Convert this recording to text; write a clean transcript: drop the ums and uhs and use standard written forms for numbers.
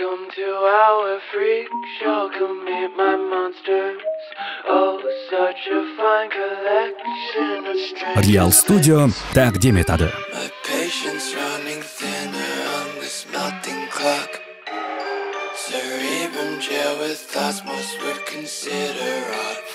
Welcome to our freak show. Come meet my monsters. Oh, such a fine collection of strangers. realstudio taqdim etadi. My patience running thinner on this melting clock. Cerebrum jail with thoughts most would consider odd.